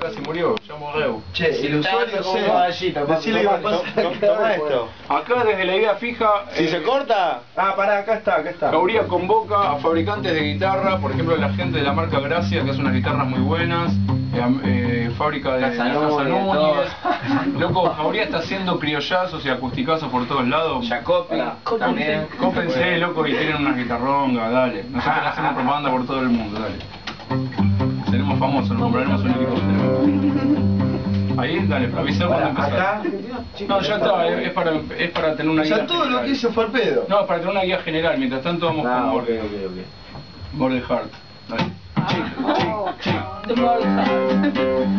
casi murió, llamo Reu. Che, el usuario decile qué pasa. Toma esto. Acá desde la idea fija... Si se corta... Ah, pará, acá está. Jauría convoca a fabricantes de guitarra, por ejemplo la gente de la marca Gracia, que hace unas guitarras muy buenas, fábrica de Casa Núñez. Loco, Jauría está haciendo criollazos y acusticazos por todos lados. Jacopi también. Cópense, loco, y tienen unas guitarrongas, dale. Nosotros hacemos propaganda por todo el mundo, dale. Seremos famosos, nos compraremos un helicóptero. Ahí, dale, avisa cuando empezar. Acá. No, ya está, es para tener una guía. O sea, todo general. lo que hizo fue el pedo. No, para tener una guía general, mientras tanto vamos con Border. ok. Border Heart. Dale. The more